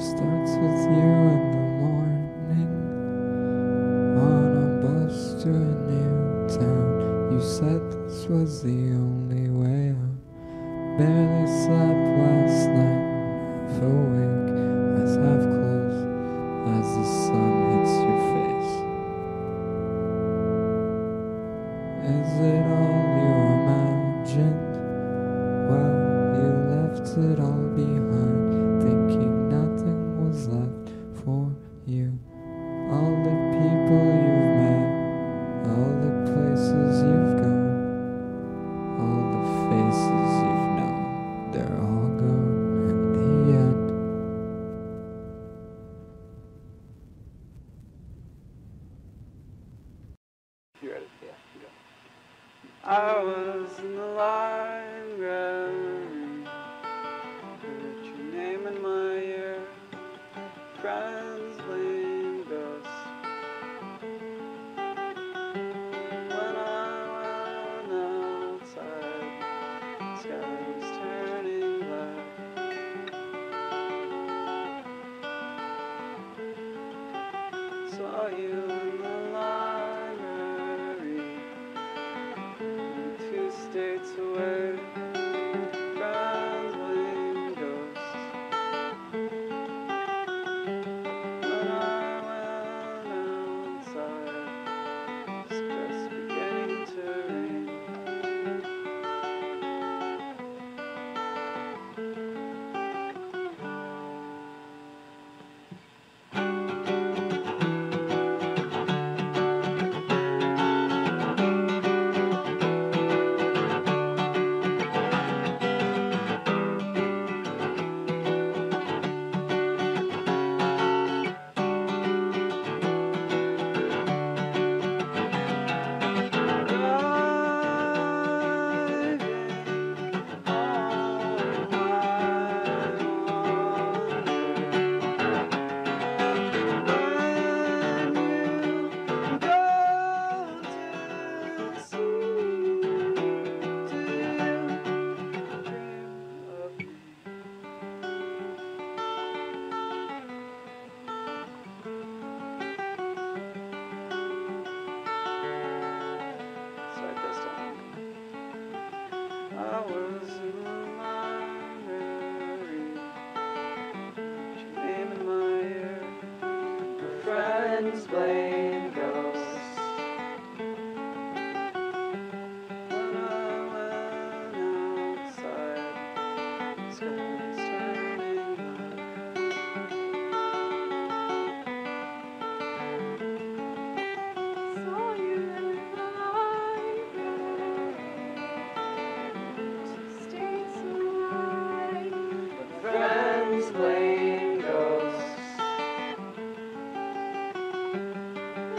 starts with you in the morning on a bus to a new town. You said this was the only way out. Barely slept last night, half awake, eyes half closed as the sun hits your face. Is it all you imagined? Well, you left it all behind, thinking nothing was left for you. All the people you've met, all the places you've gone, all the faces you've known, they're all gone in the end. You ready? Yeah, you go. I was in the library, heard your name in my ear, friends blame ghosts. When I went outside, the sky was turning black. Saw you in the library, 2 states away, friends blame ghosts. When I went outside, it was just beginning to rain. I was in the library, heard your name in my ear, my friends blame ghosts. When I went outside, the sky was turning black. Saw you in the library, 2 states away, friends blame ghosts.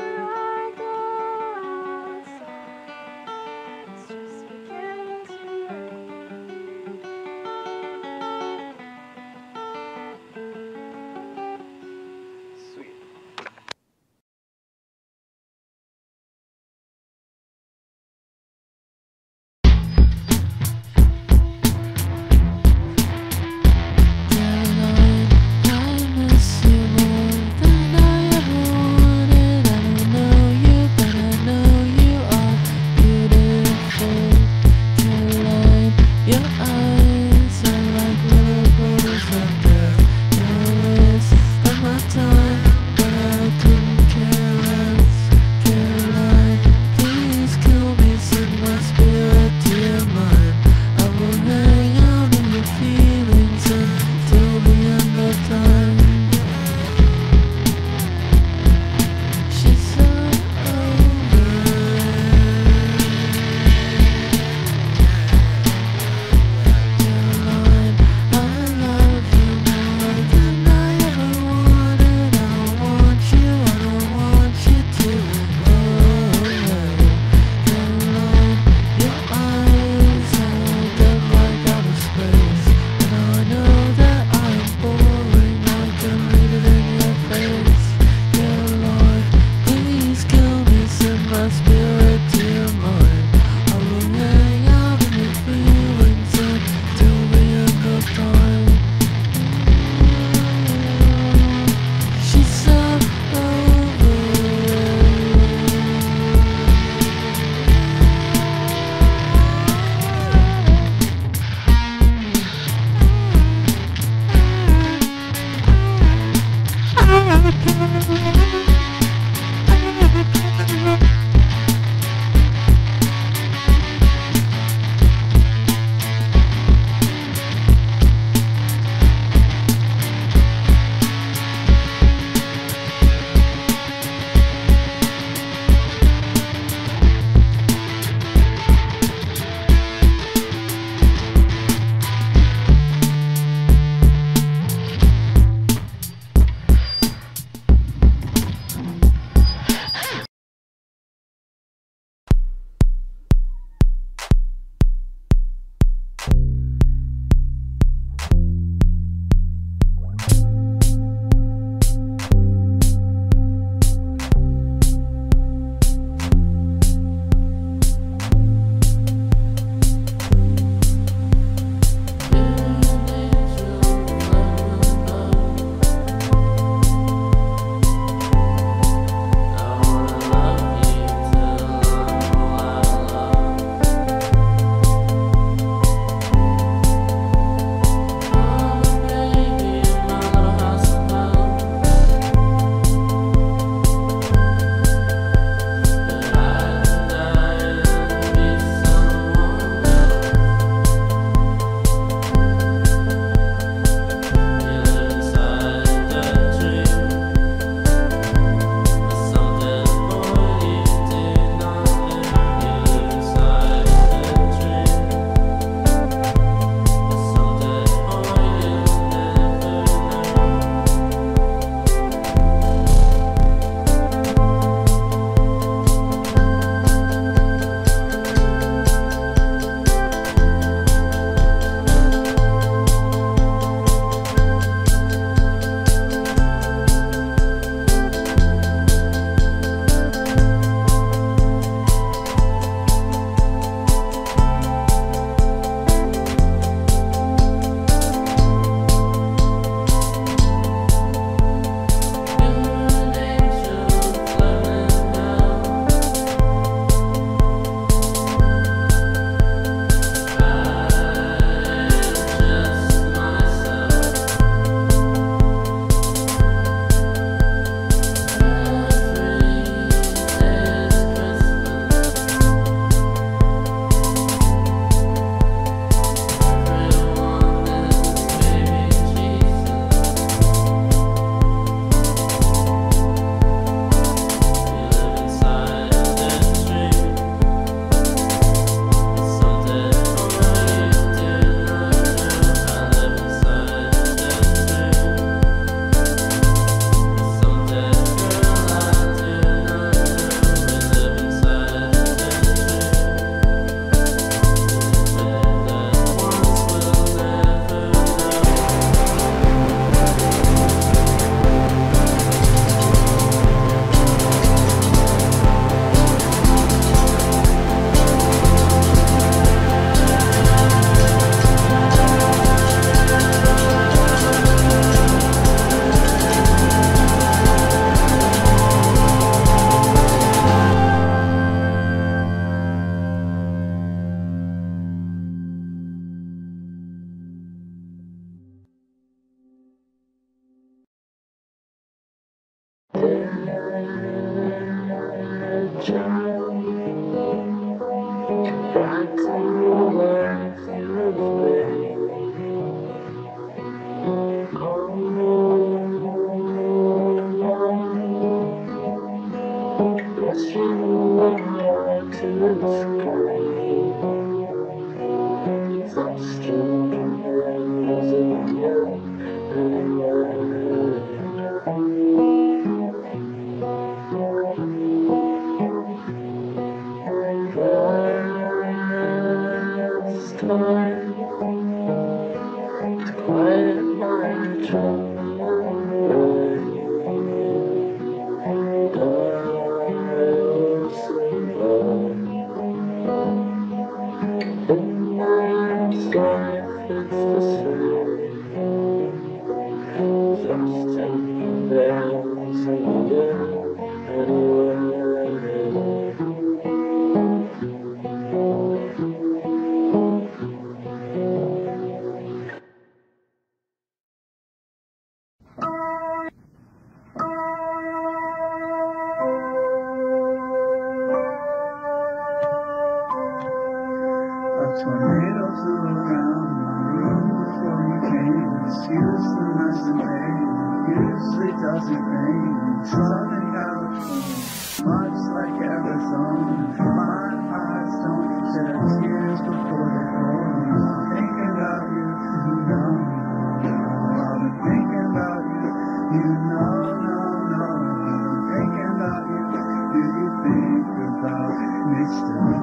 Tornadoes flew around my room before you came. Excuse the mess it made. Usually doesn't rain in Southern California, much like Arizona. My eyes don't shed tears before they fall. I'm thinking about you, you know. I've been thinking about you, you know, no. I'm thinking about you. Do you think about me still?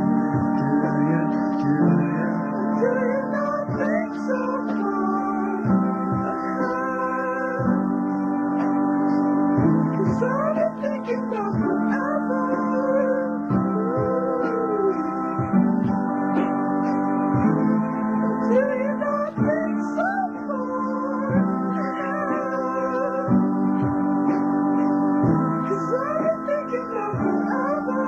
Do you not think so far ahead? 'Cause I've been thinking about forever. Do you not think so far ahead? 'Cause I've been thinking about forever.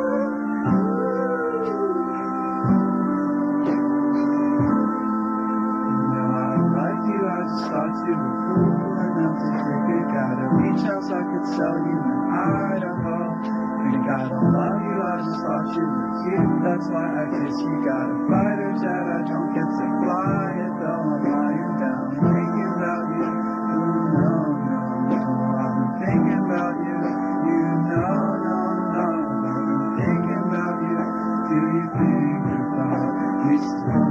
Thought you were cool enough to take it. Got a beach house I could sell you in Idaho. And gotta love you, I just thought you were cute. That's why I kiss you. Got a fighter jet, I don't get to fly it though. I'm lying down thinking about you. No. I've been thinking about you. You know, no. I've been thinking about you. Do you think about me still?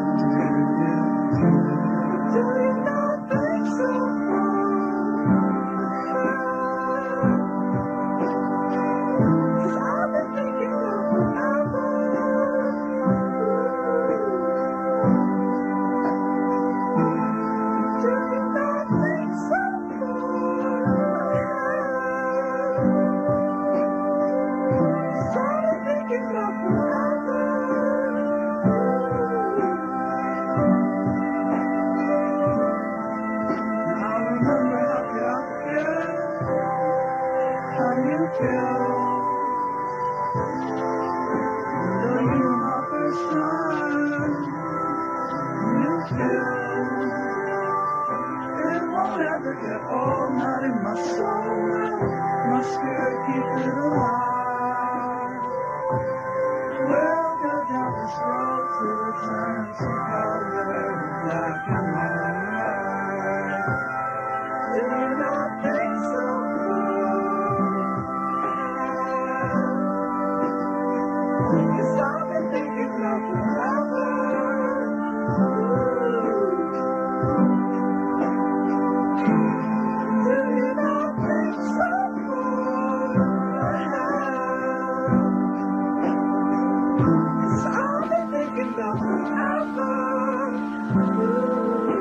Do you not think so far ahead? 'Cause I've been thinking of forever. Do you not think so far ahead? 'Cause I've been thinking of forever. Get all night in my soul, my spirit keep it alive. We'll go down this road till it turns to color, black and white. Do you not think so far? 'Cause I've been thinking about forever. I've been thinking about forever.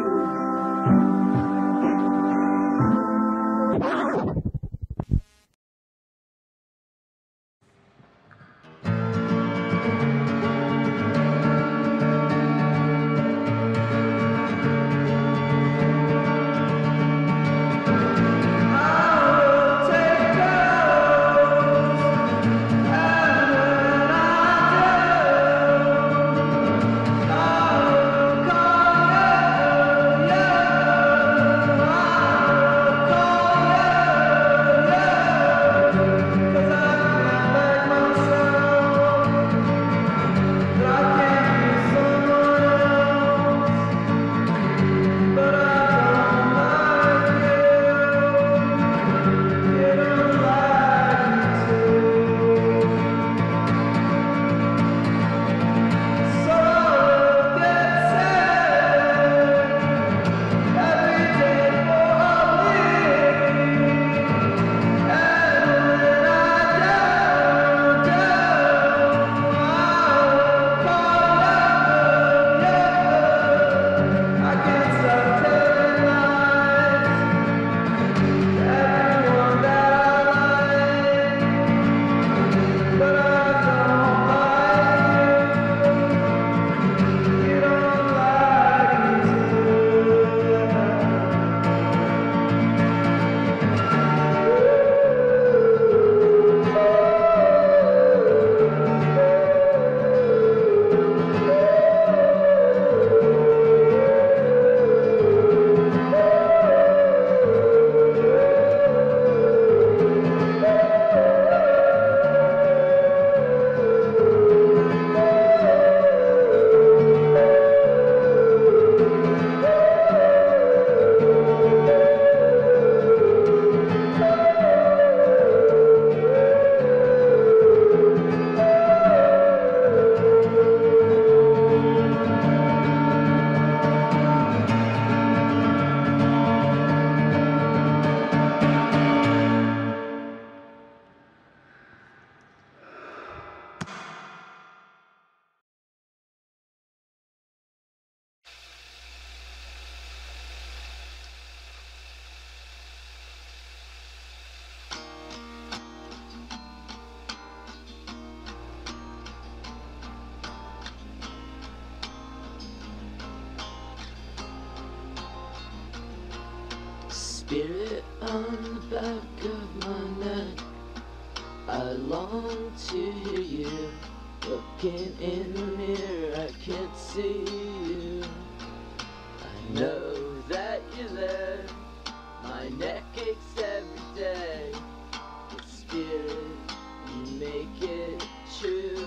Spirit on the back of my neck, I long to hear you. Looking in the mirror, I can't see you. I know that you're there. My neck aches every day. But Spirit, you make it true.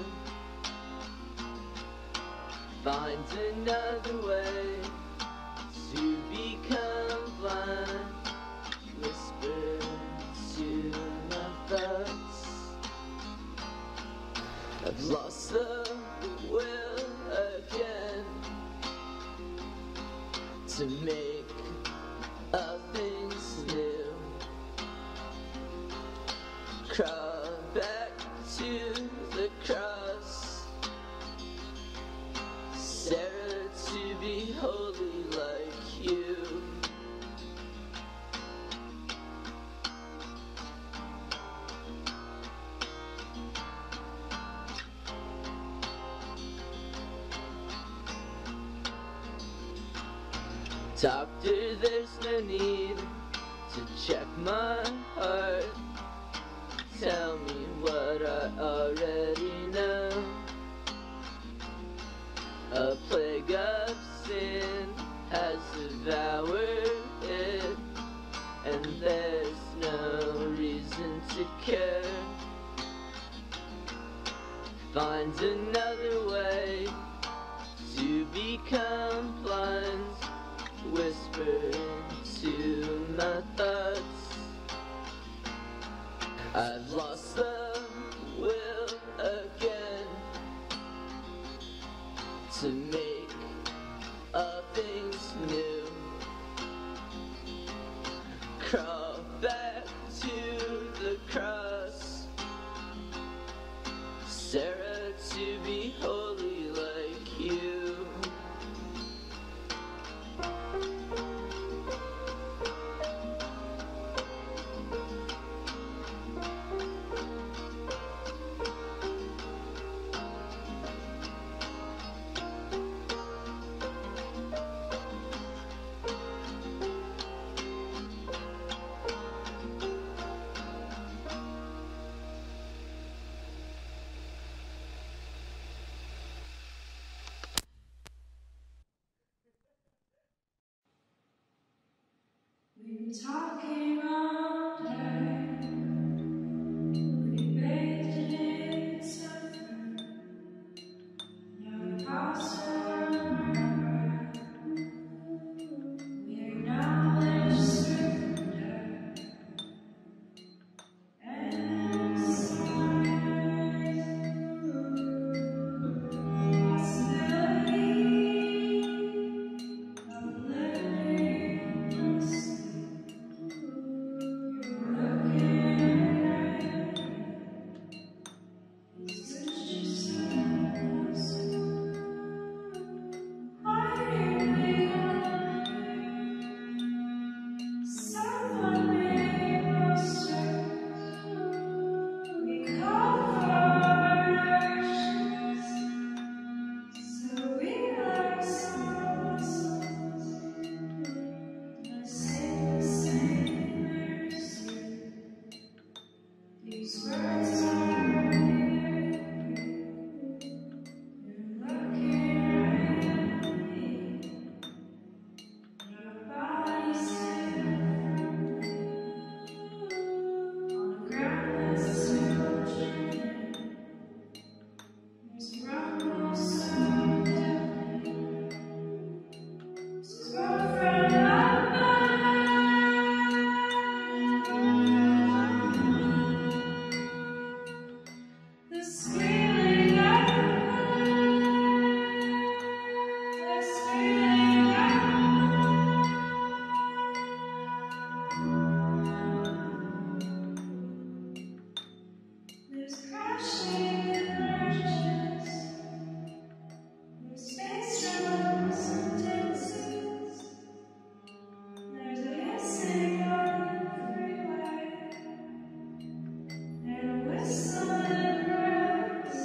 Find another way to become blind. Whisper to my thoughts. I've lost the will again to make all things new. Crawl back to the cross. Sarah, to be holy like you. Doctor, there's no need to check my heart. Tell me what I already know. A plague of sin has devoured it, and there's no reason to care. Find another way to become blind. Whisper into my thoughts. I've lost the will again to make all things new. Crawl back to the cross. Sarah, to be holy like you. We've been talking all day. We bathed in summer. Now we pass around. We acknowledge surrender and silence. Possibility of letting us. These words are weird. You're looking right at me. Your body's different. On the ground that's still churning. There's a rumble so deafening. This girlfriend of mine. This feeling I there's crashing images. There's space runs and dances. There's a hissing on the freeway. And a whistle that breaks.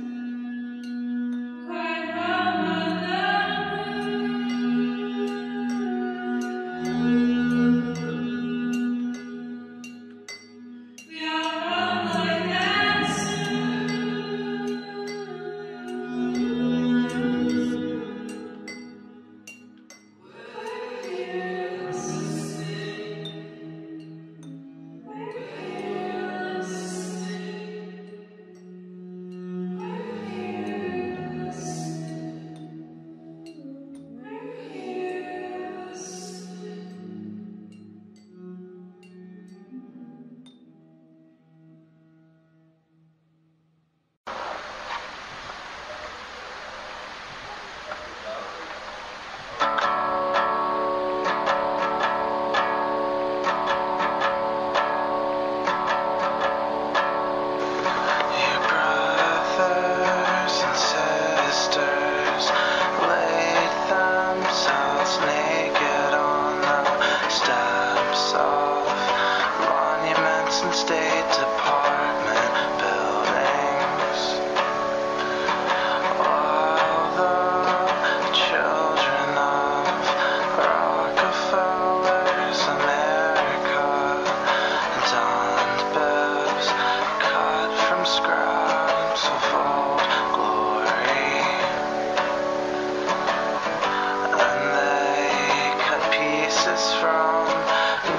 Quite wrong on the moon.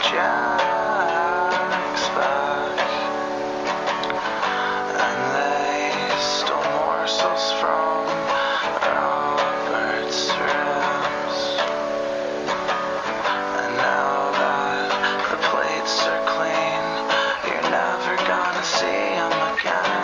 Jack's back, and they stole morsels from Robert's ribs. And now that the plates are clean, you're never gonna see him again.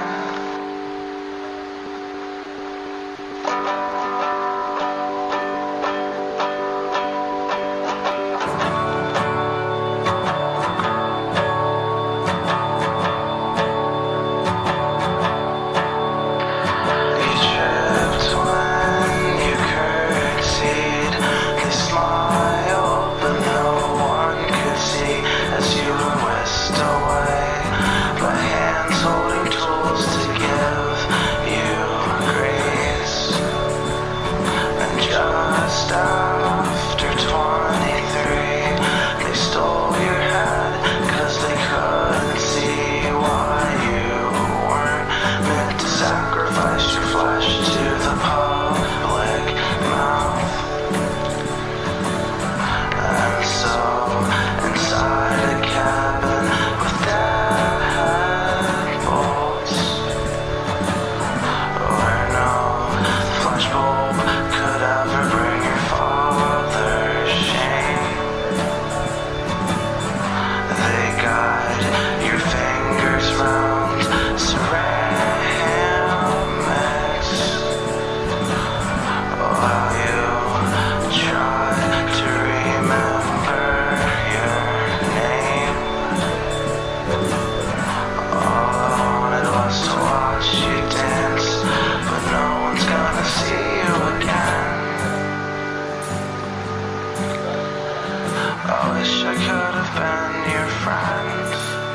I wish I could have been your friend.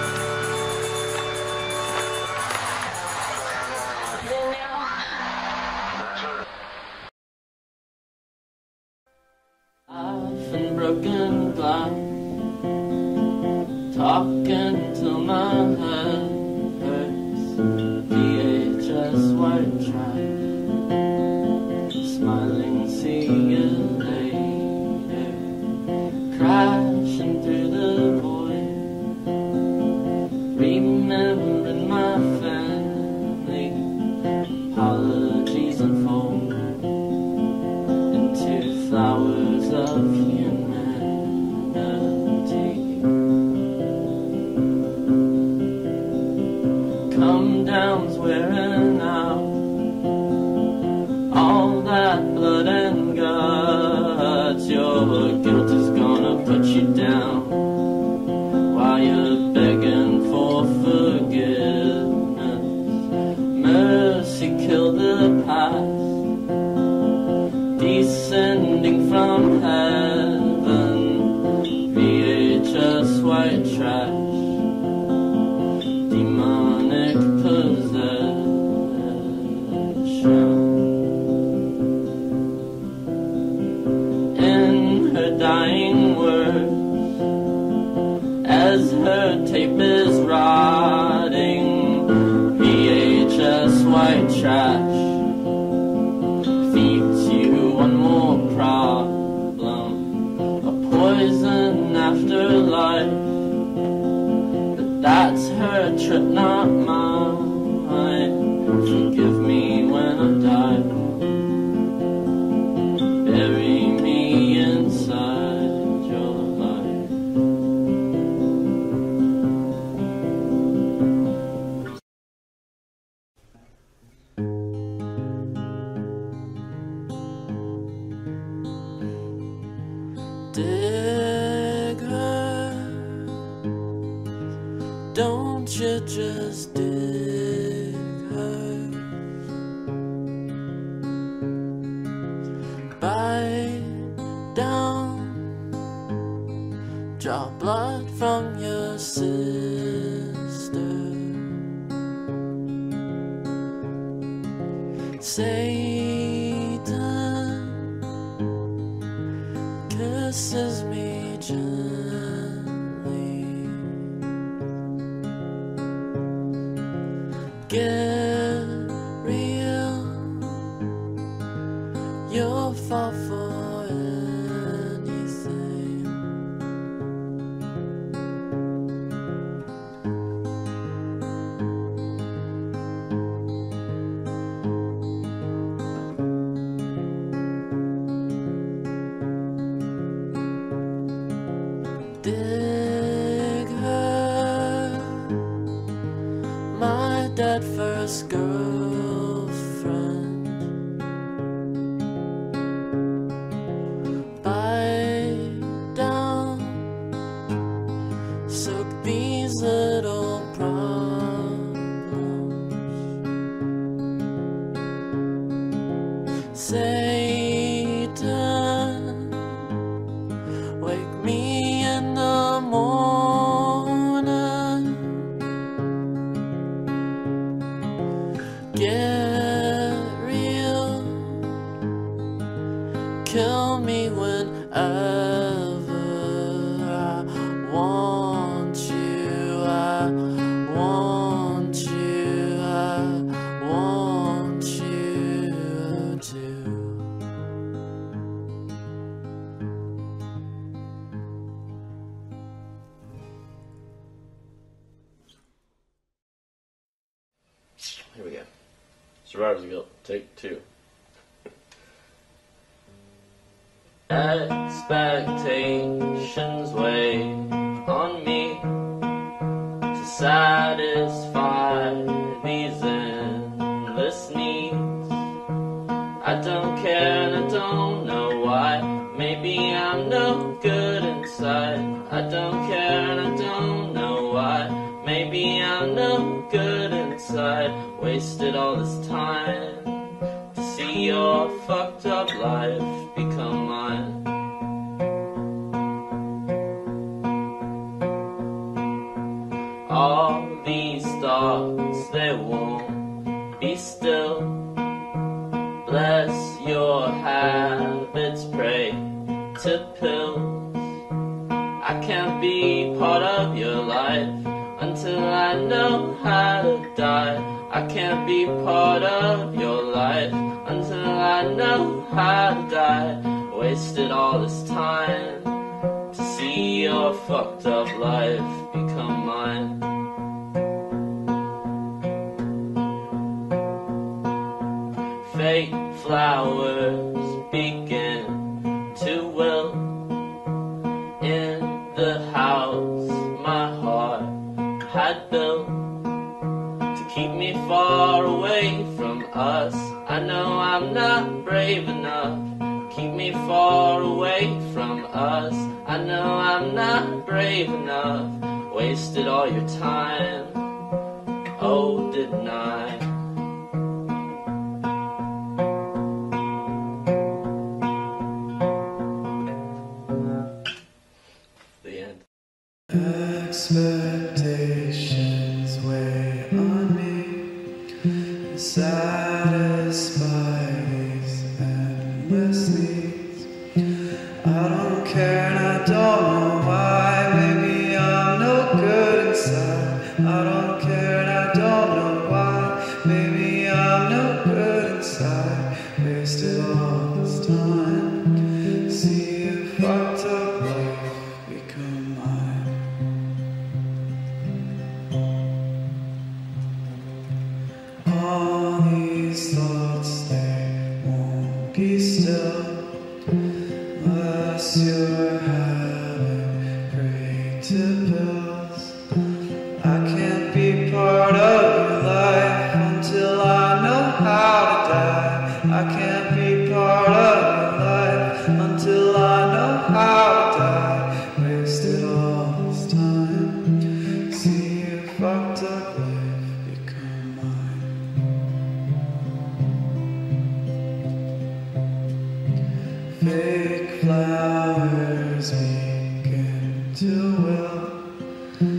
I've been broken glass, talking till my head hurts. VHS white trash, smiling, see you later. Crashing through the void, remembering my family. Apologies unfold into flowers of humanity. Come down's wearing out, all that blood and guts. Your guilt is gonna put you down while you're begging for forgiveness. Mercy killed the past, descending from heaven. VHS white trash, demonic possession. In her dying words, as her tape is rotting, VHS white trash feeds you one more problem, a poison afterlife. But that's her trip, not mine. Forgive me when I die, bury me inside your life. Dig her, don't you just dig her. Bite down, draw blood from your sister. Satan kisses me gently. Get real, you'll fall for anything. first girlfriend. Bite down, soak these little problems. Satan, wake me in the morning. Get real, kill me whenever I want you, I want you, I want you to. Here we go. Survivor's Guilt, take 2. Expectations weigh on me to satisfy these endless needs. I don't care and I don't know why. Maybe I'm no good inside. I don't care and I don't know why. Maybe I'm no good inside. Wasted all this time to see your fucked up life become mine. All these thoughts, they won't be still. Bless your habits, pray to pills. I can't be part of your life until I know how to die. I can't be part of your life until I know how to die. Wasted all this time to see your fucked up life become mine. Fake flowers begin to wilt in the house my heart had built to keep me far away from us. I know I'm not brave enough. Keep me far away from us. I know I'm not brave enough. Wasted all your time. Oh, didn't I? The end. Expectations weigh on me, satisfy these endless needs. I don't care and I don't know why. Maybe I'm no good inside. I don't care and I don't know why. Maybe I'm no good inside. Wasted all this time. See you fucked up life become mine. All these thoughts, they won't be still unless you're having prey to pills. I can't be part of your life until I know how to die. I can't be part of your life until I know how to die. Wasted all this time. See you fucked up life become mine. Fake flowers begin to wilt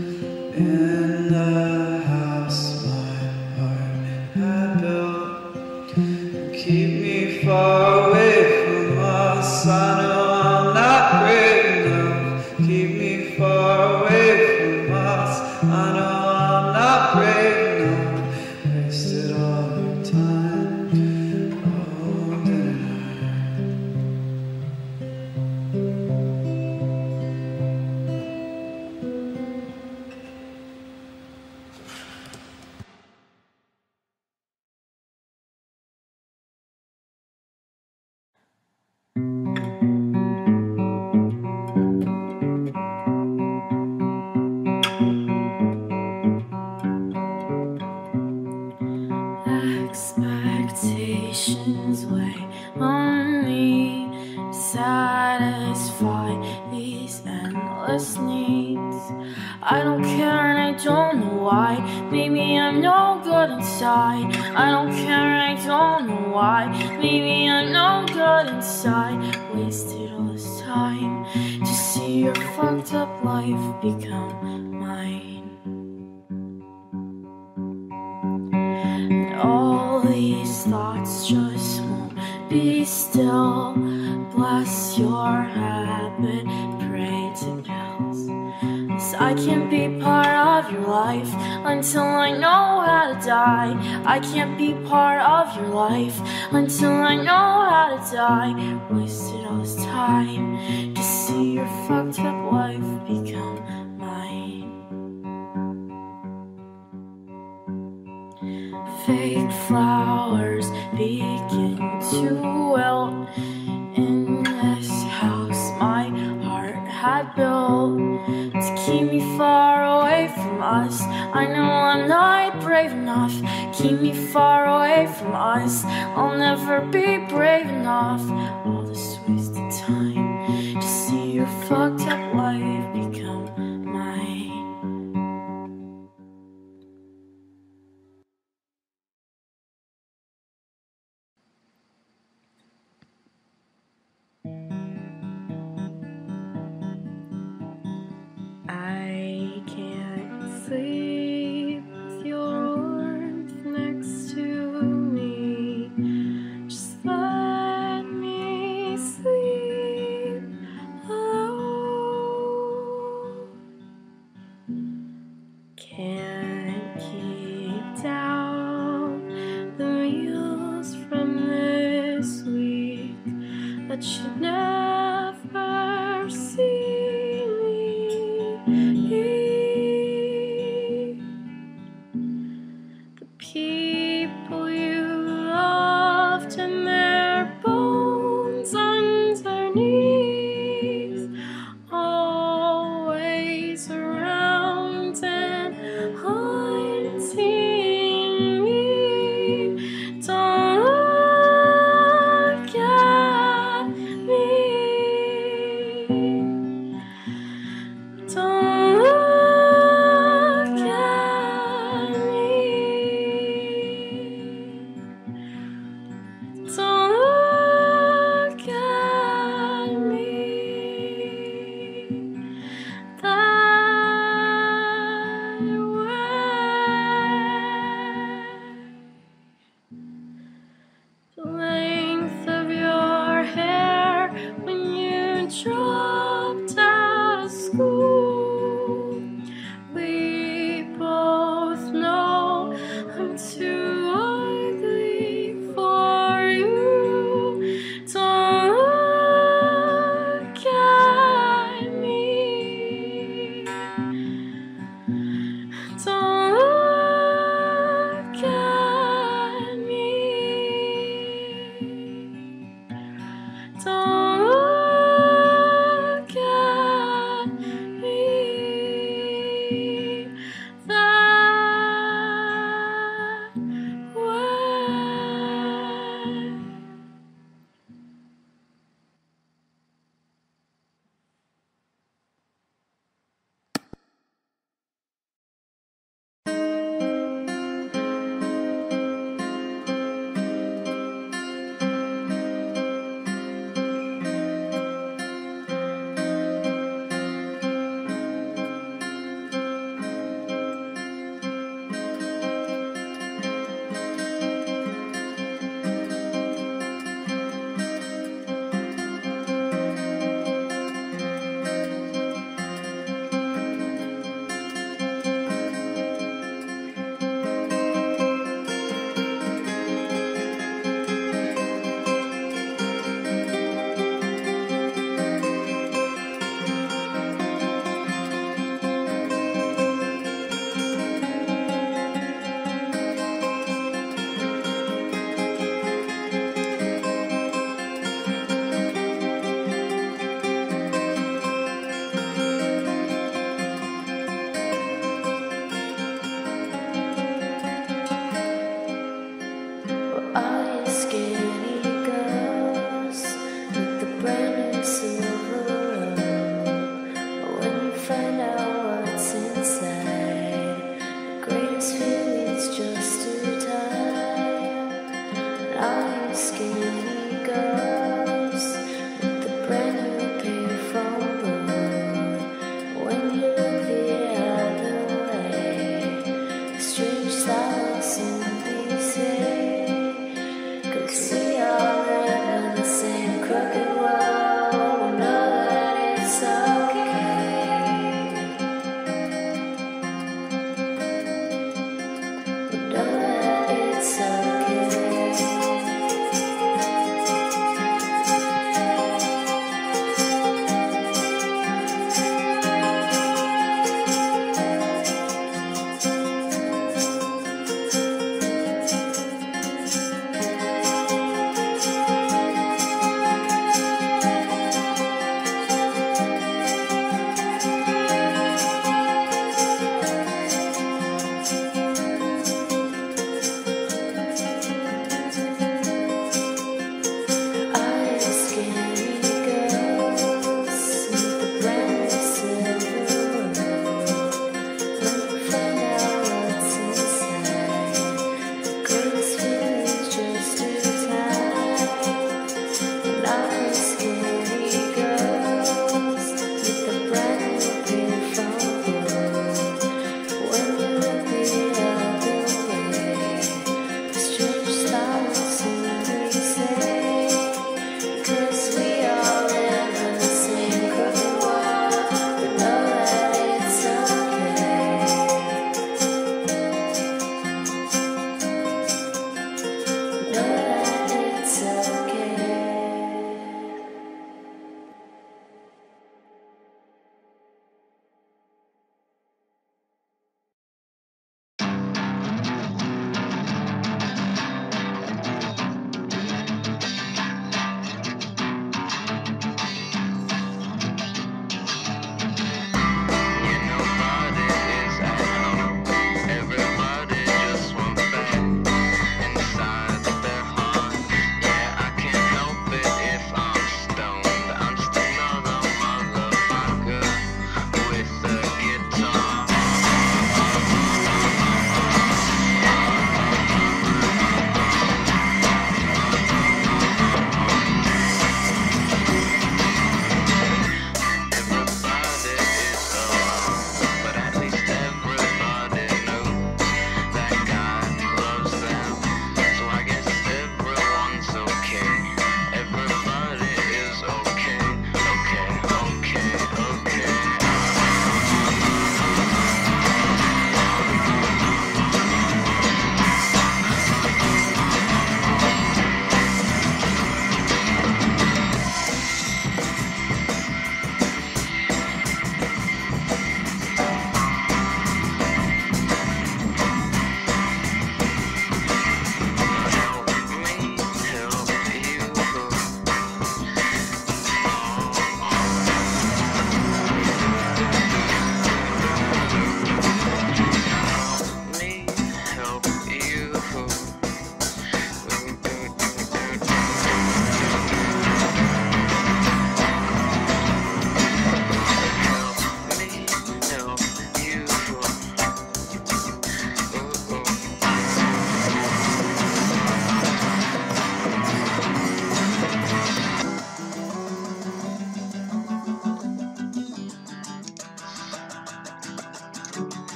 needs. I don't care and I don't know why. Maybe I'm no good inside. I don't care and I don't know why. Maybe I'm no good inside. Wasted all this time to see your fucked up life become mine. And all these thoughts just won't be still. Bless your habit, pray to pills. 'Cause I can't be part of your life until I know how to die. I can't be part of your life until I know how to die. Wasted all this time to see your fucked up life become mine. Fake flowers begin to wilt in this house my heart had built to keep me far away from us. I know I'm not brave enough. Keep me far away from us. I'll never be brave enough. All this wasted time to see your fucked up life become mine. I can't sleep with your warmth next to me. Just let me sleep alone. Can't keep down the meals from this week that should never see. The people you loved and their bones underneath, always around and haunting me. Don't look at me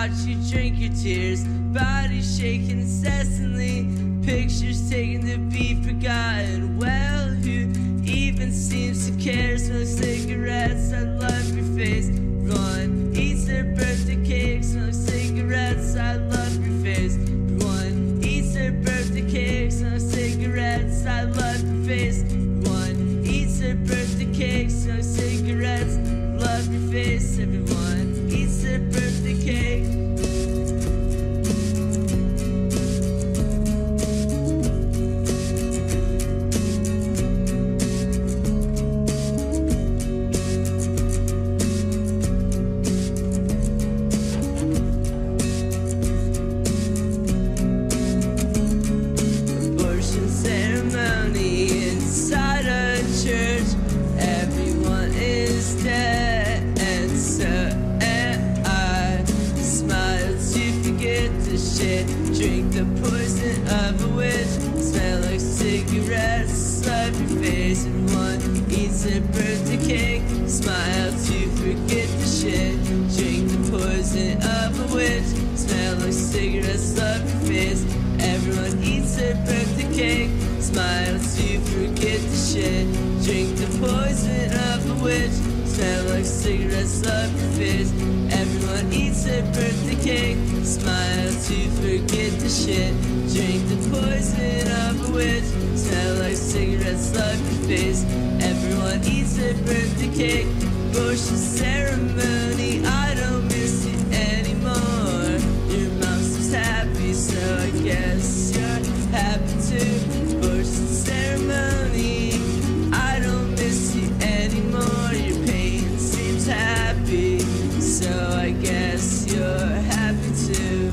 watch you drink your tears, body shaking incessantly, pictures taken to be forgotten. Well, who even seems to care? Smoke cigarettes, I love your face. Everyone eats their birthday cake, smoke cigarettes, I love your face. Everyone eats their birthday cake, smoke cigarettes, I love your face. Everyone eats their birthday cake, smoke cigarettes, love your face. Everyone eats their birthday cake. Abortion ceremony inside a church. Everyone is dead, and so am I. Smile to forget the shit. Drink the poison of a witch. Smell like cigarettes, love your face. Everyone eats their birthday cake. Smile to forget the shit. Drink the poison of a witch. Smell like cigarettes, love your face. Everyone eats their birthday cake. Smile to forget the shit. Drink the poison of a witch. Smell like cigarettes, love your face. Everyone eats their birthday cake. Smile to forget the shit. Drink the poison of a witch. Smell like cigarettes, love your face. Everyone eats their birthday cake. Abortion ceremony, I don't miss you anymore. Your mom seems happy, so I guess you're happy too. Abortion ceremony, I don't miss you anymore. Your pain seems happy, so I guess you're happy too.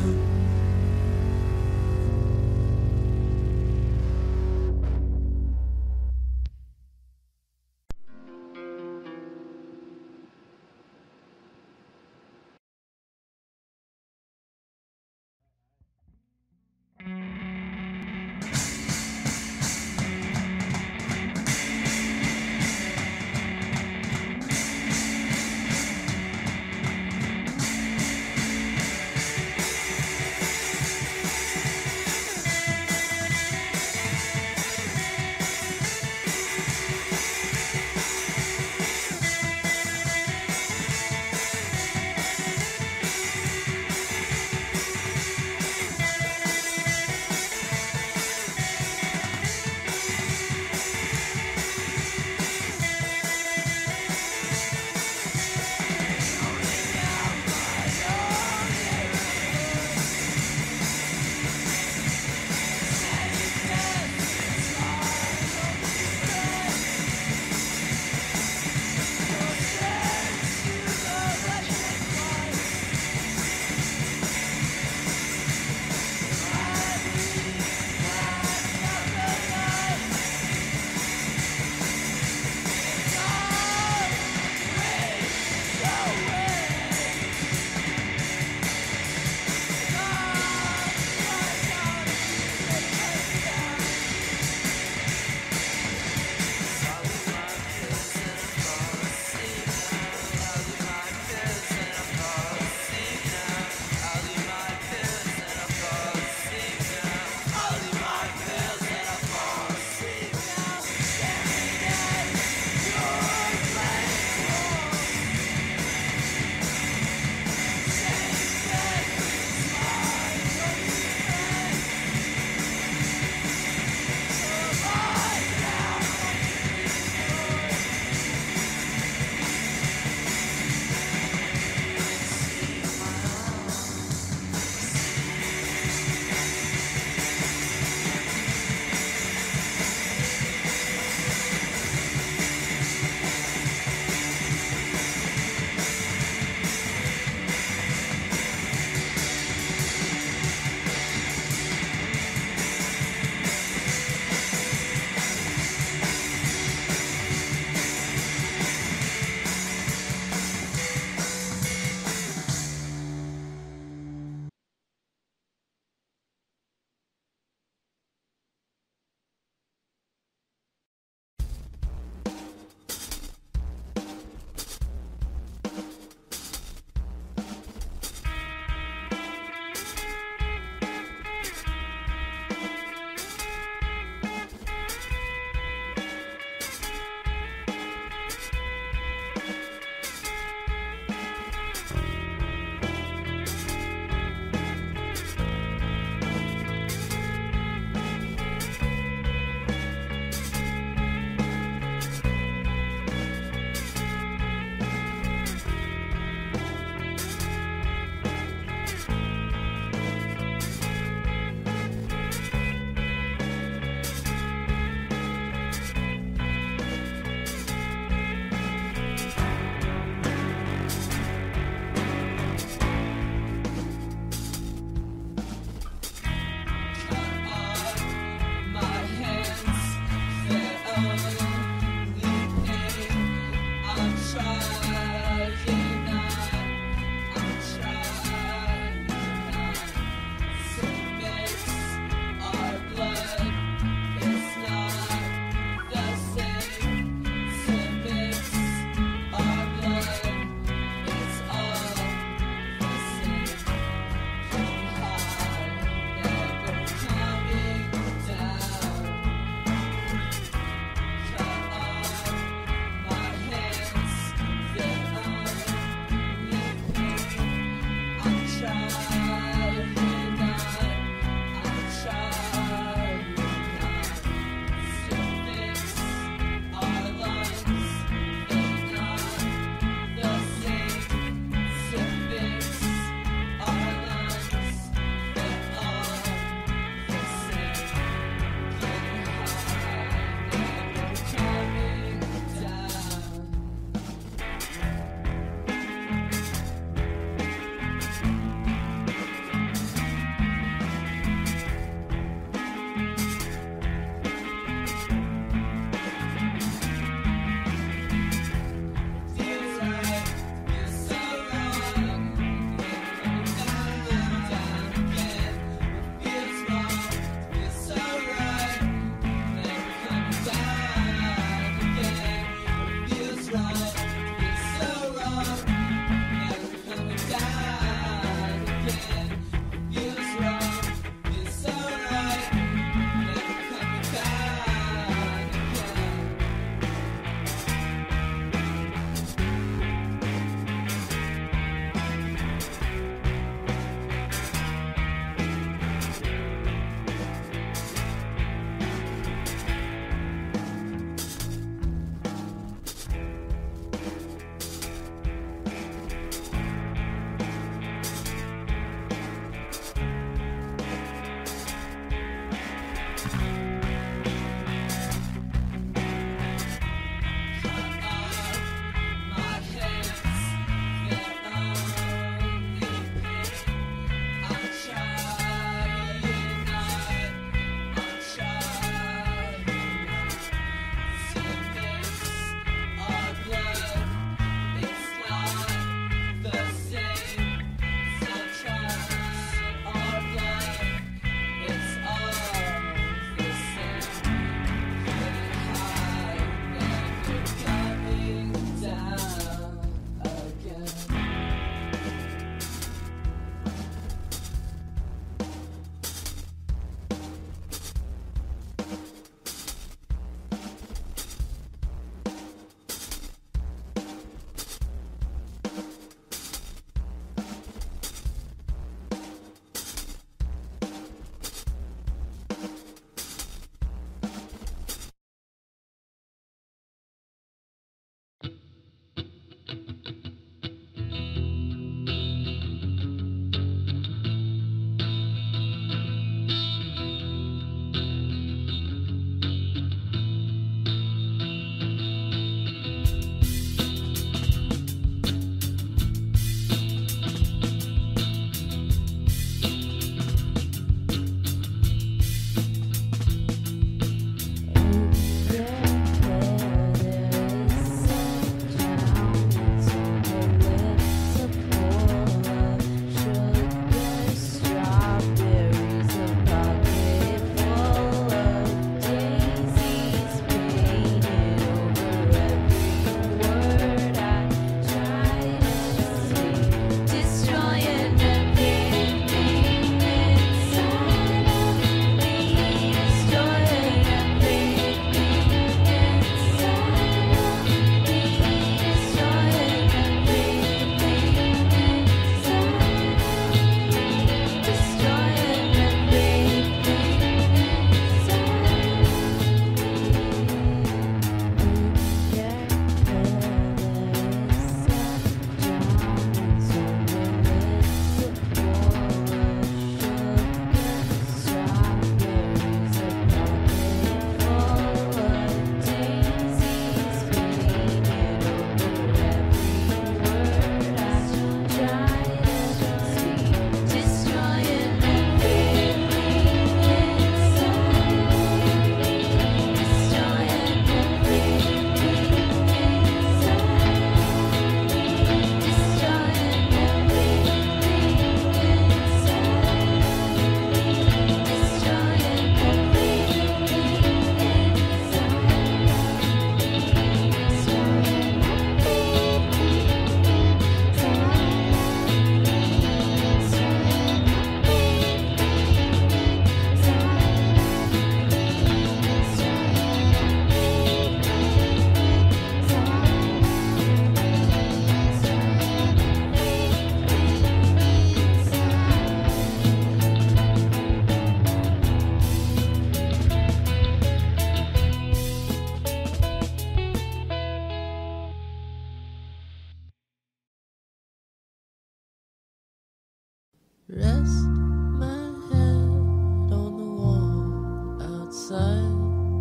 Rest my head on the wall outside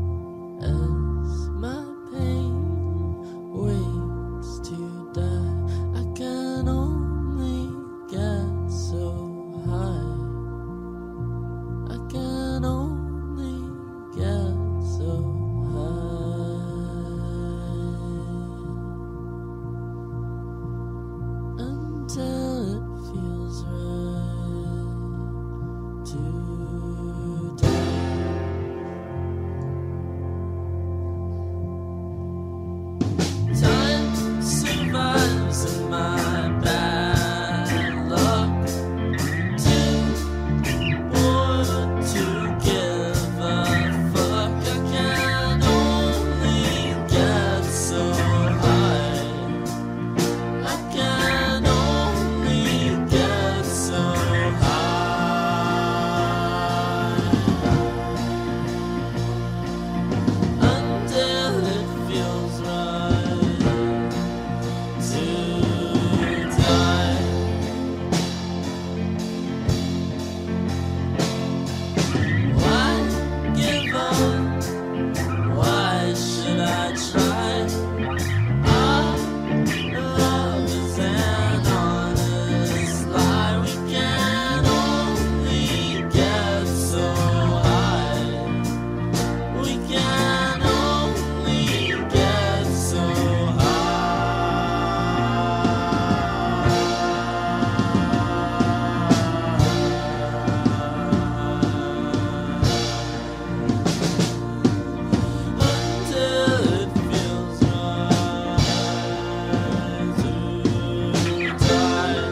as my pain waits to die. I can only get so high. I can only get so high until it feels right to die. Time survives in my bad luck. Too bored to give a fuck. I can only get so high. I can only get so high until it feels right to die. Why give up? Why should I try? Our love is an honest lie. We can only get so high. We can only get so until it feels right to die.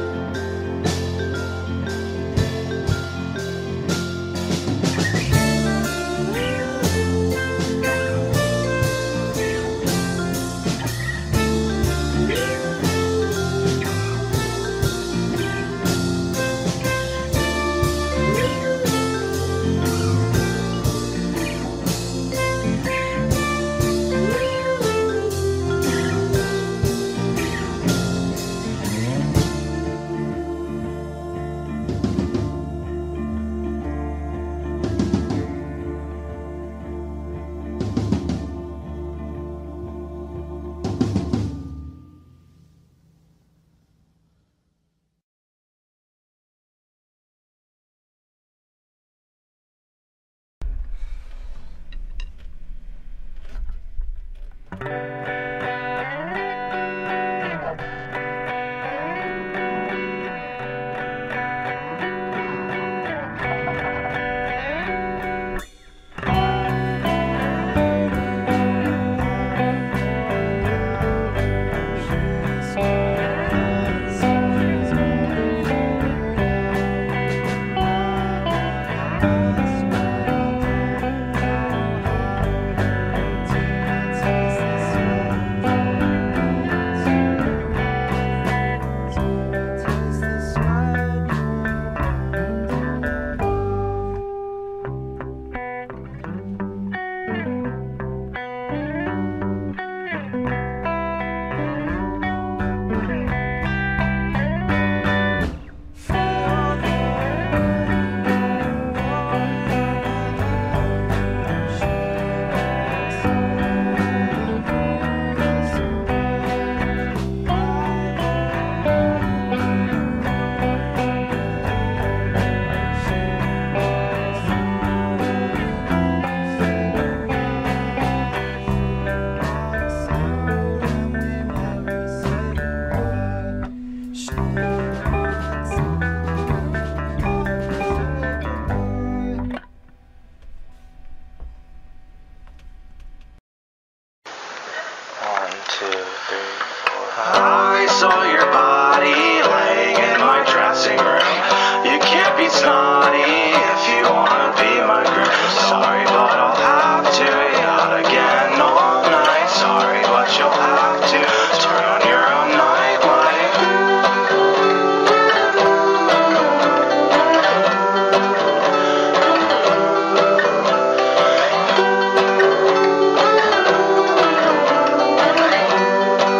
I saw your body laying in my dressing room. You can't be snotty if you wanna be my groom. Sorry, but I'll have to out again all night. Sorry, but you'll have to turn on your own nightlight.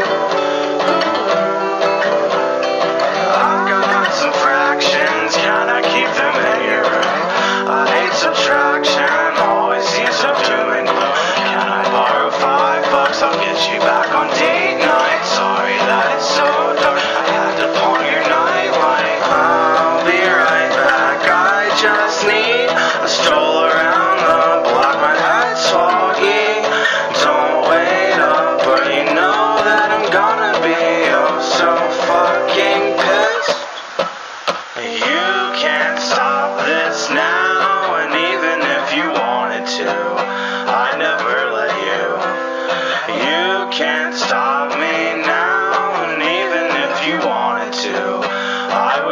I've got some fractions, kinda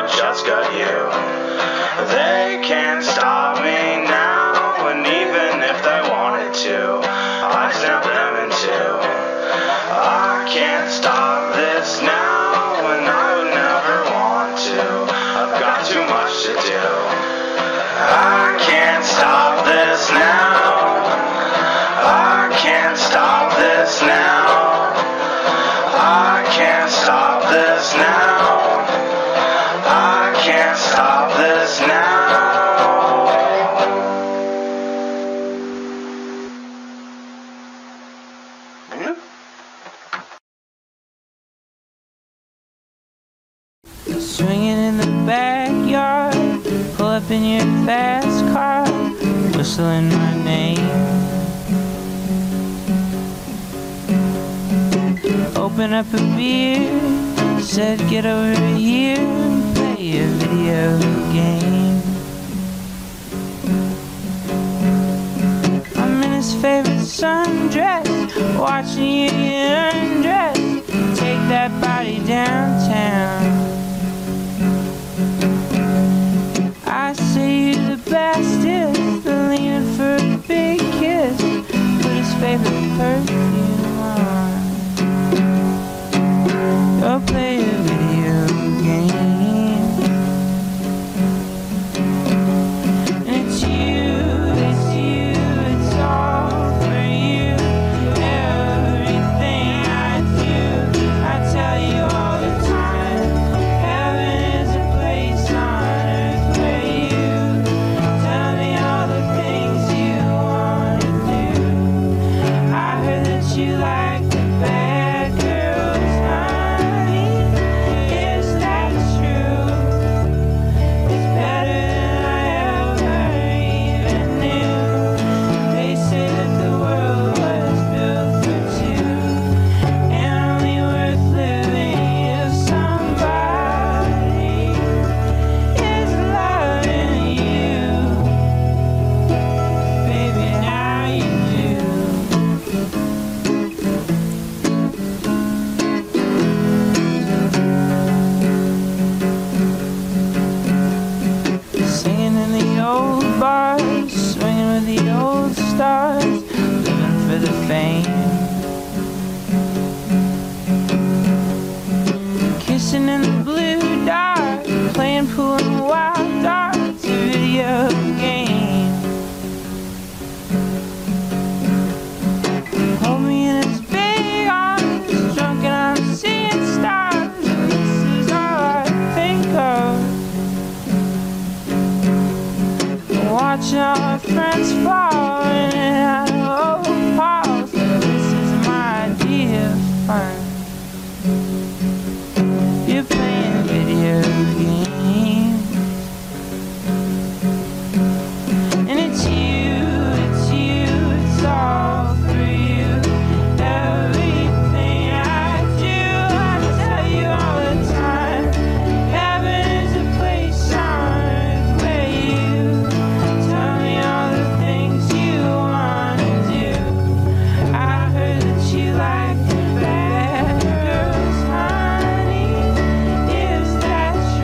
just got you. They can't stop me now, and even if they wanted to, I'd snap them in two. I can't stop this now, and I would never want to. I've got too much to do. I can't stop this now. I can't stop this now. I can't stop this now. I can't stop this now. Swinging in the backyard, pull up in your fast car, whistling my name. Open up a beer, said get over here and play a video game. I'm in his favorite sundress, watching you get undressed, take that body downtown. I say you're the bestest, leaning for a big kiss, put his favorite perfume on. Go play a video game. And it's you, it's all for you. Everything I do, I tell you all the time. Heaven is a place on earth where you tell me all the things you want to do. I heard that you like the bad girls, honey. Is that true? It's better than I ever even knew. They say that the world was built for two, and only worth living if somebody is loving you. Baby, now you do. Singing in the old bars, swinging with the old stars, living for the fame. Kissing in the blue dark, playing pool in the wild darts, a video game. Hold me in his big arms, drunk and I'm seeing stars, and this is all I think of. Watching all our friends fall in and out of old halls. This is my idea of fun. You're playing video games, and it's you, it's all for you. Everything I do, I tell you all the time. Heaven is a place on earth where you tell me all the things you want to do. I heard that you like the bad girls, honey. Is that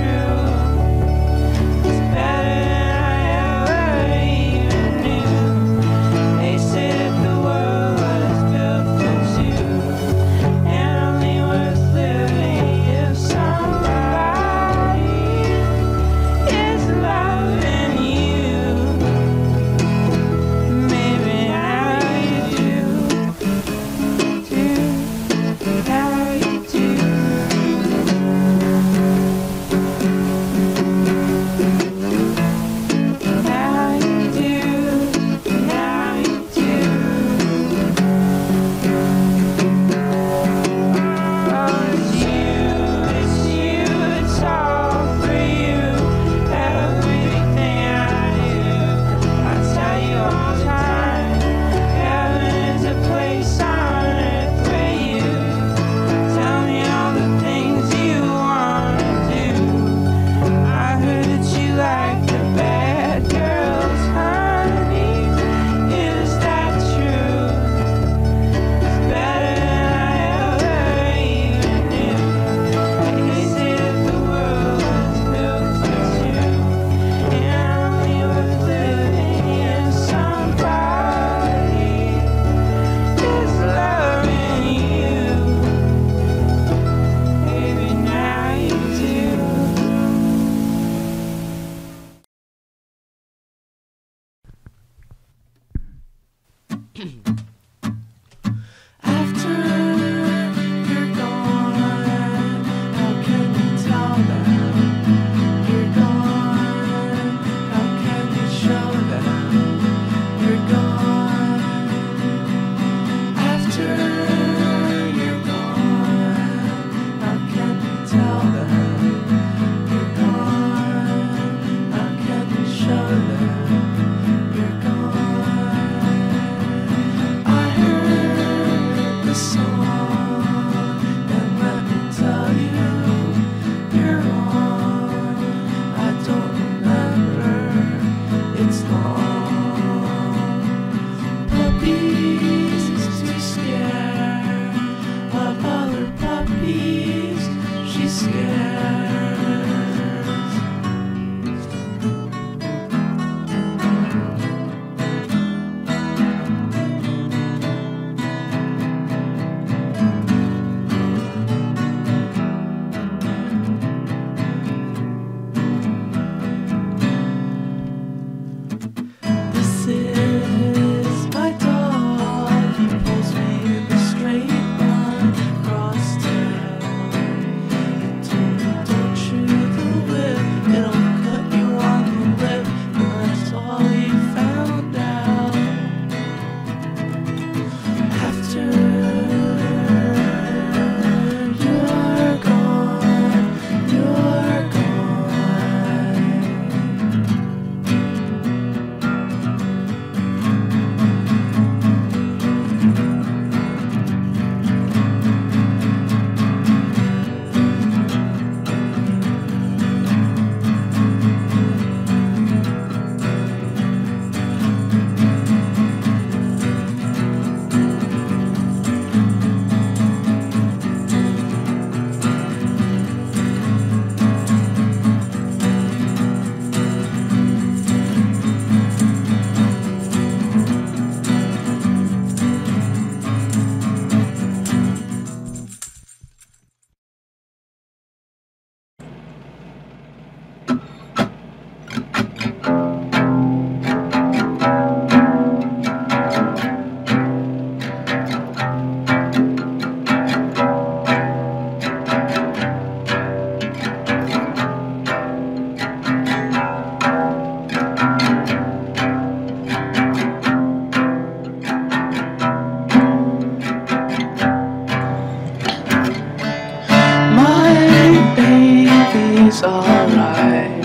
she's alright.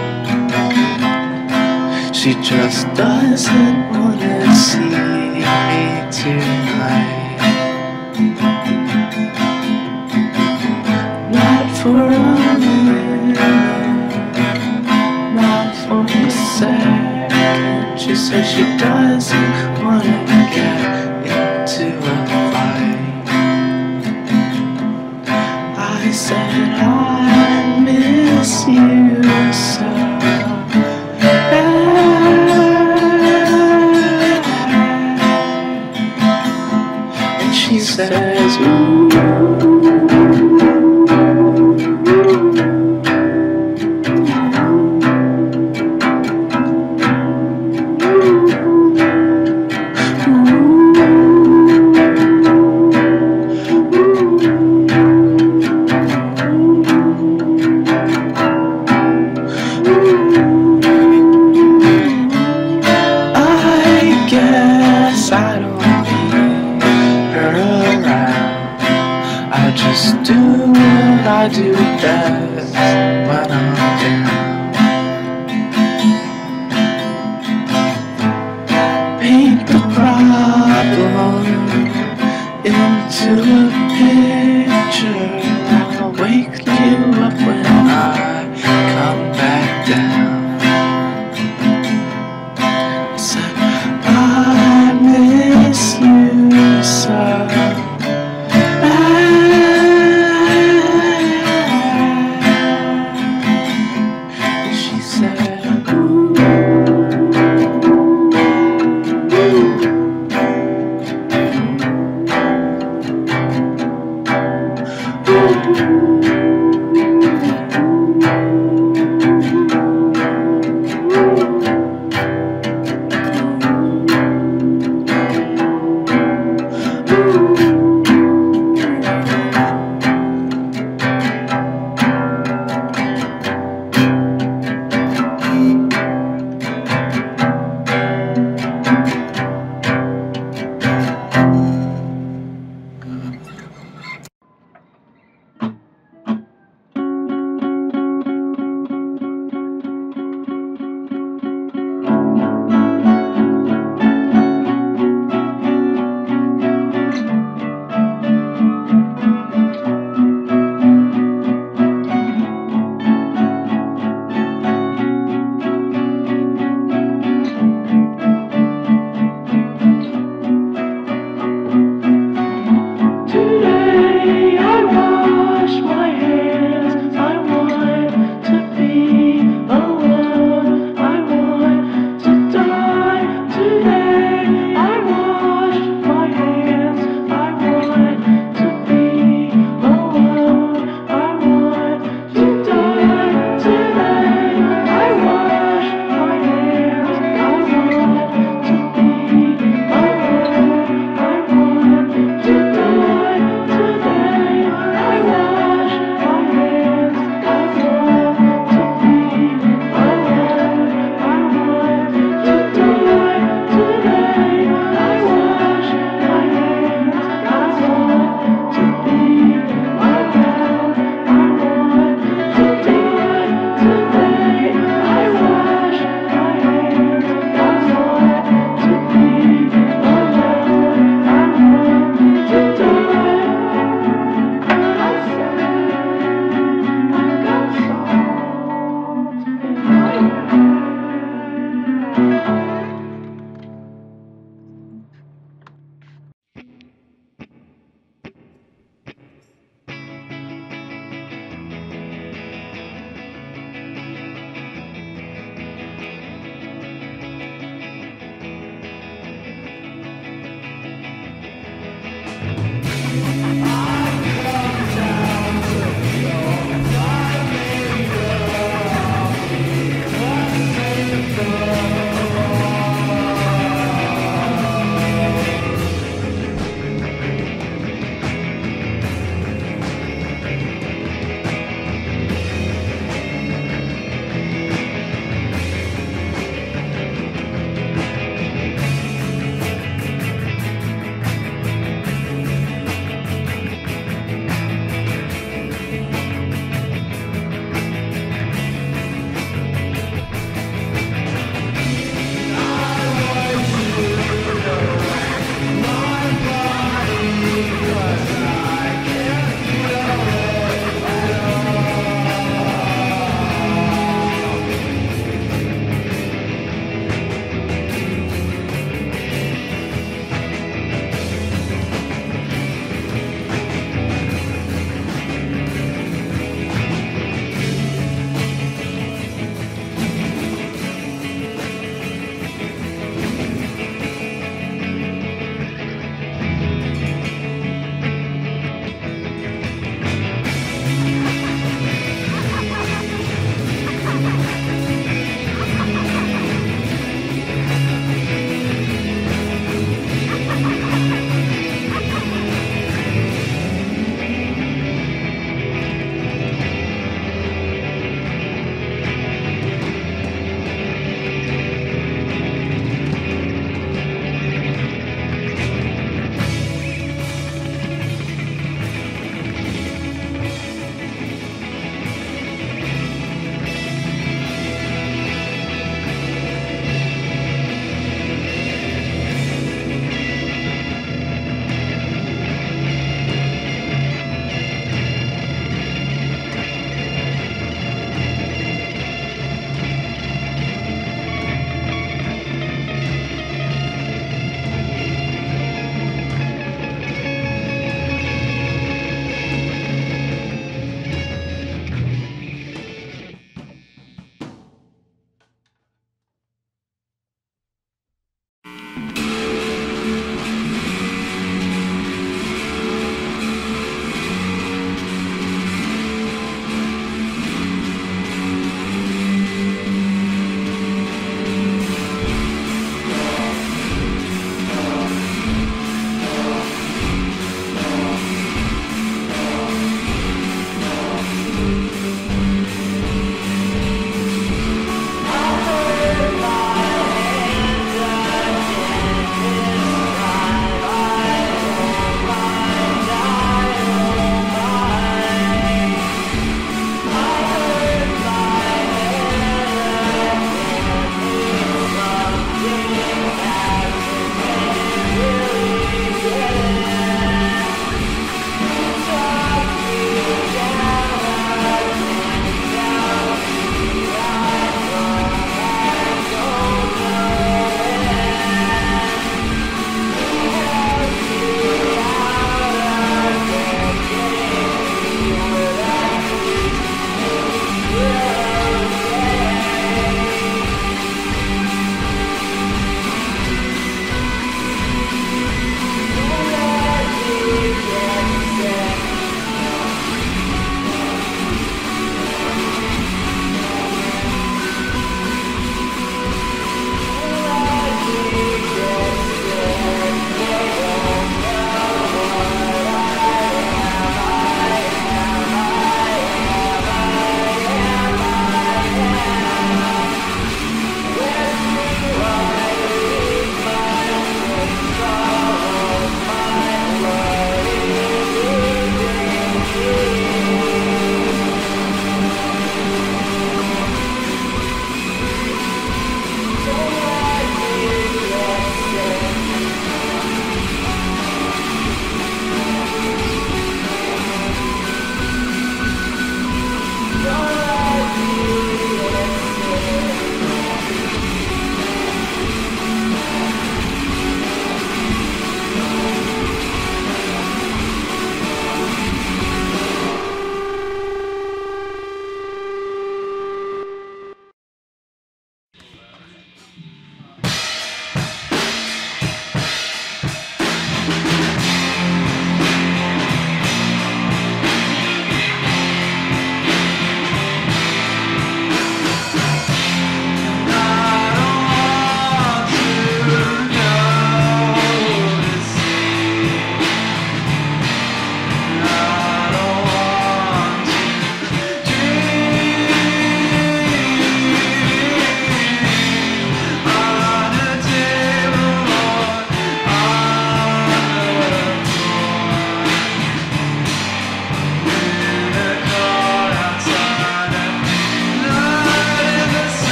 She just doesn't wanna see me tonight. Not for a minute, not for a second. She says she doesn't wanna get into a fight. I said I miss you so. And she says, ooh. I don't need her around. I just do what I do best when I'm down. Paint the problem into a picture. I'll wake you up when I come back down. I said, I miss you so bad. She said, ooh.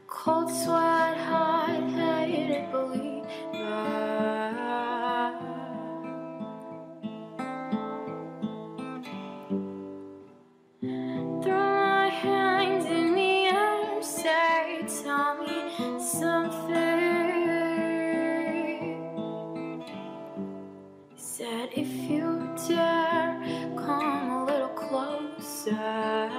Cold sweat, hot, hated believer. Throw my hands in the air, say, tell me something. Said if you dare, come a little closer.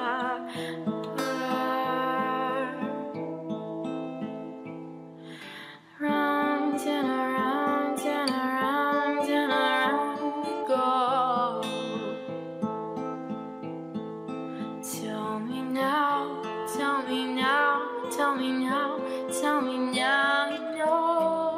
Round and around and around and around we go. Tell me now, tell me now, tell me now, tell me now you know.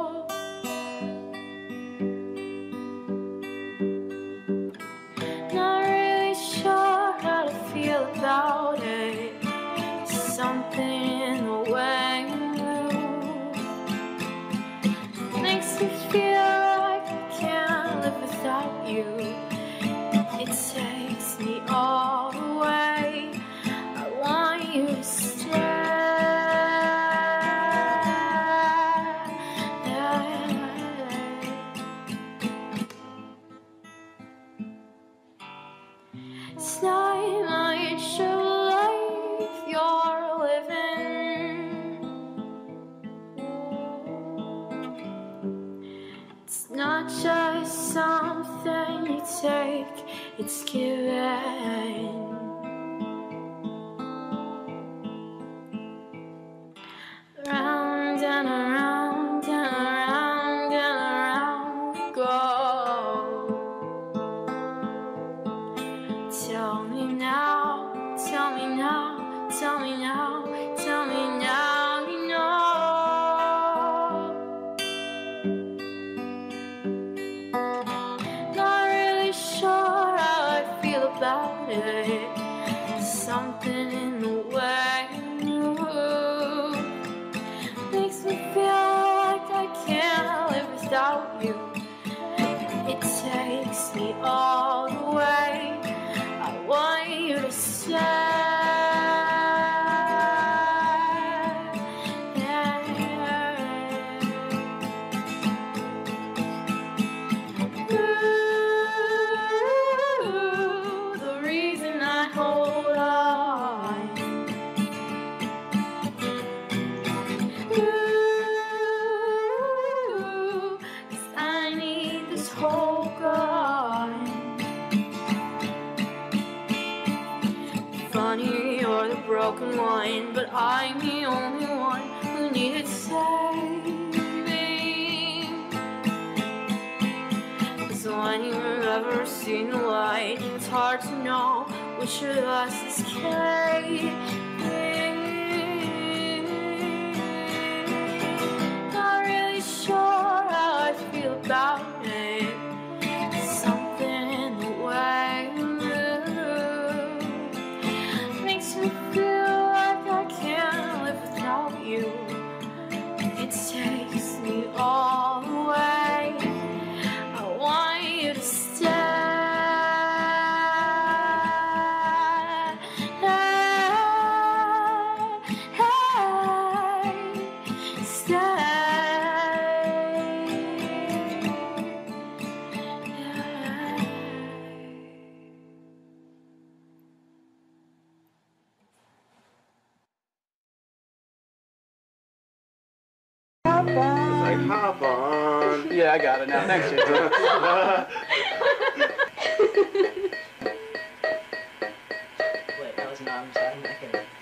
Not really sure how to feel about it. Something in the way you move makes me feel like I can't live without you. It takes me all the way. I want you to stay. It's not much of life you're living. It's not just something you take, it's given. Round and around and around and around we go. Tell me now, tell me now, tell me now, tell me now you know. Not really sure how I feel about it. Something in the way you move makes me feel like I can't live without you. It takes me all the way. I want you to stay. Ooh, the reason I hold on. Ooh, 'cause I need this whole gone. Funny, you're the broken one, but I'm the only one who needed saving. 'Cause when you've ever seen the light, it's hard to know which of us is caving. Not really sure how I feel about it. Something in the way you move makes me feel like I can't live without you. It takes me all the way. I want you to stay. Like, hop on. Yeah, I got it now. Thanks, Jason. Wait, that was not I'm making it.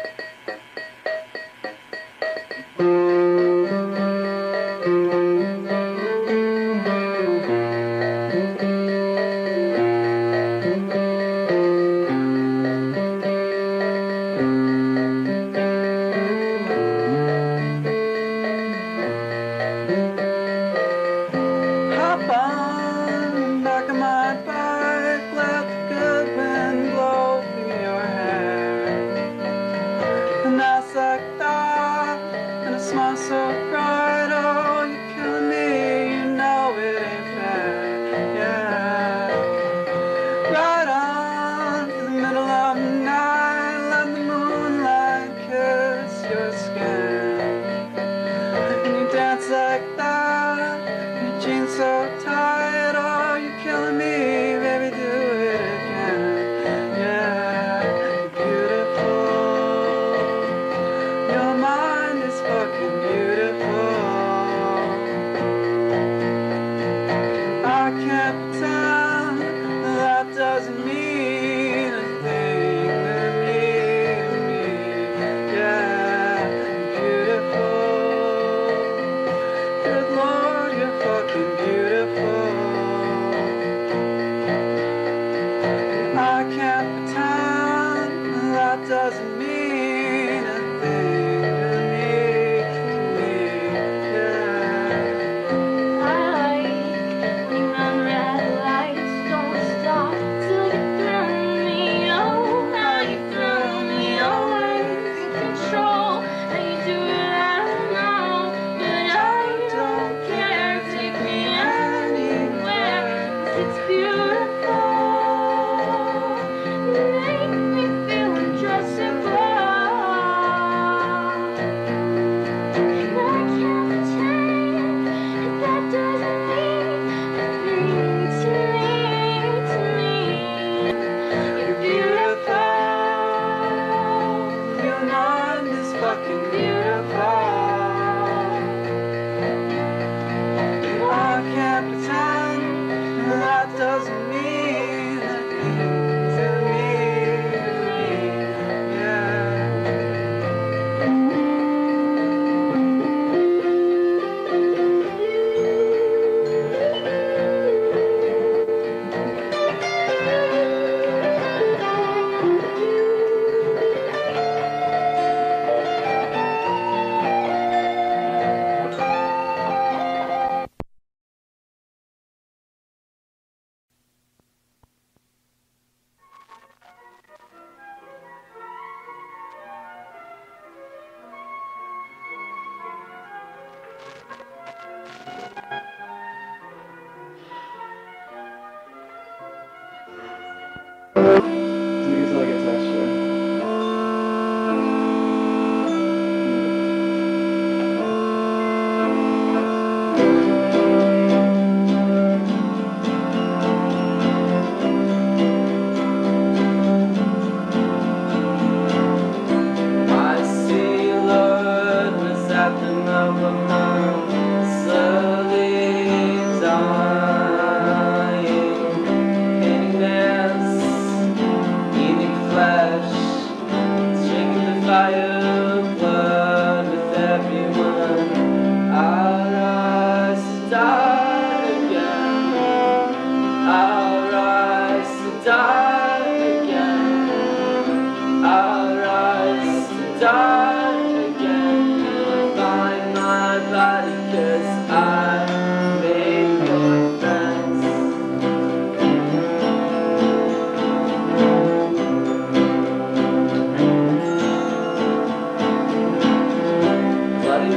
Hop on back of my bike, let the good wind blow through your hair. And that's like that, and a smile so bright, oh, you're killing me, you know it ain't fair, yeah. Right on to the middle of the night, let the moonlight kiss your skin.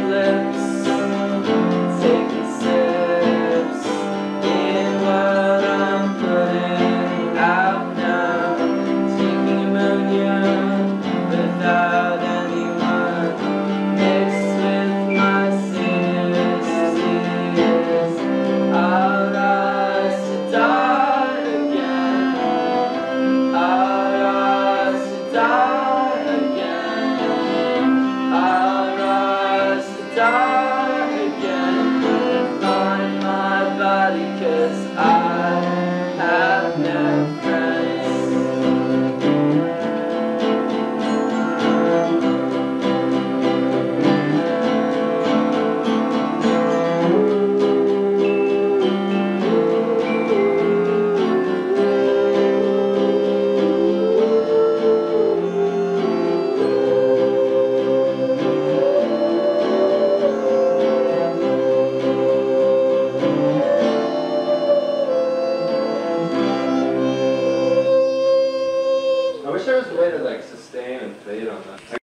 lips, taking sips in what I'm putting out now, taking ammonia without anyone, mixed with my senior's tears. I'll rise to die again. I'll rise to die again. I'll rise to die again. Find my body 'cause I have no friends. I wish there was a way to like sustain and fade on that.